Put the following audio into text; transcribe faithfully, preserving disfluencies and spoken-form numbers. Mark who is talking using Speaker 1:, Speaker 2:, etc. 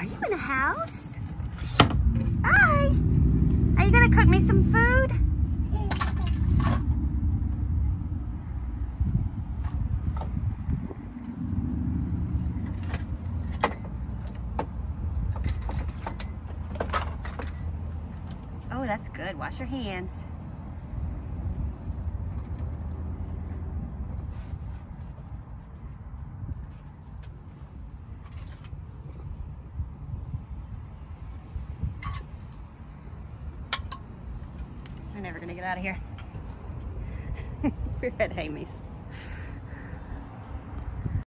Speaker 1: you in the house? Hi. Are you gonna cook me some food? Oh, that's good. Wash your hands. We're never gonna get out of here. Your head, Hamies.